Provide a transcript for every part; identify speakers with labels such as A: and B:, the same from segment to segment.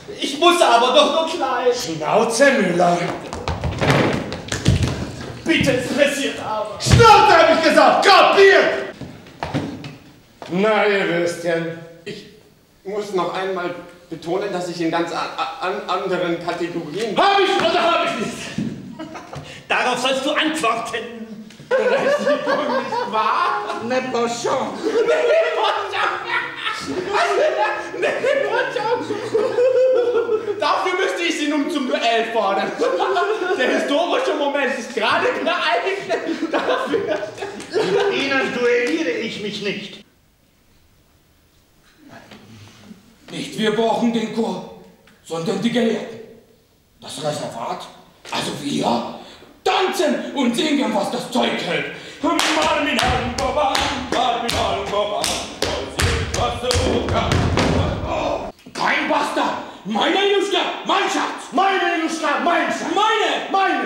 A: Ich muss aber doch nur klein.
B: Schnauze, Müller.
A: Bitte, es pressiert aber.
B: Schnauze, hab ich gesagt! Kapiert! Na, ihr Würstchen.
C: Ich muss noch einmal betonen, dass ich in ganz anderen Kategorien...
B: Hab ich oder hab ich nicht?
A: Darauf sollst du antworten.
C: Nicht wahr?
B: Ne Pochon.
C: Dafür müsste ich Sie nun zum Duell fordern. Der historische Moment ist gerade geeignet dafür.
B: Mit Ihnen duelliere ich mich nicht.
D: Nicht wir brauchen den Chor, sondern die Gelehrten. Das Reservat, also wir, tanzen und singen, was das Zeug hält. Kein Bastard! Meine Juschka, mein Schatz!
B: Meine Juschka, mein Schatz!
D: Meine!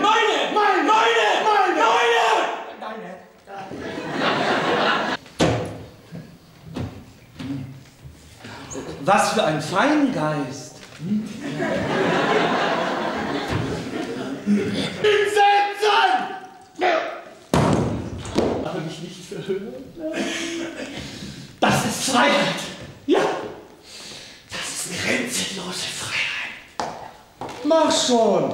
A: Was für ein Feingeist.
B: Setzen!
A: Habe mich nicht verhört. Das ist Freiheit. Ja, das ist grenzenlose Freiheit.
B: Mach schon!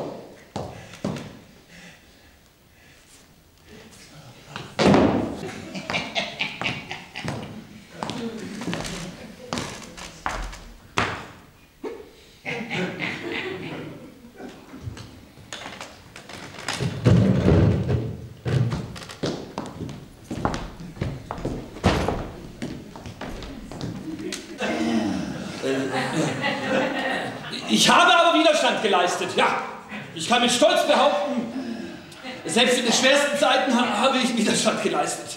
A: Ich habe aber Widerstand geleistet, ja. Ich kann mit Stolz behaupten, selbst in den schwersten Zeiten habe ich Widerstand geleistet.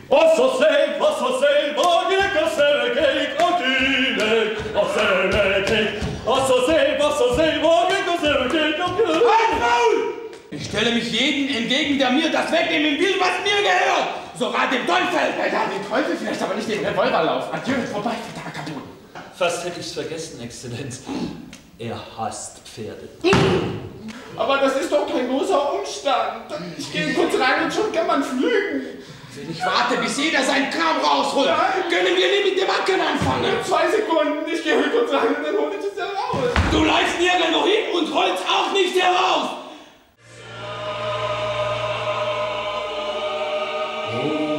D: Ich stelle mich jedem entgegen, der mir das wegnehmen will, was mir gehört. Sogar dem Teufel.
C: Ja, den Teufel vielleicht, aber nicht den Revolverlauf. Adieu, vorbei, verdammter Katon.
A: Fast hätte ich's vergessen, Exzellenz. Er hasst Pferde.
C: Aber das ist doch kein großer Umstand. Ich gehe kurz rein und schon kann man flügen.
D: Wenn ich warte, bis jeder seinen Kram rausholt, können wir nicht mit dem Ackern anfangen.
C: 2 Sekunden, ich gehe kurz rein und dann hole ich es heraus.
D: Du leist nirgendwo hin und holst auch nicht heraus.
B: Oh.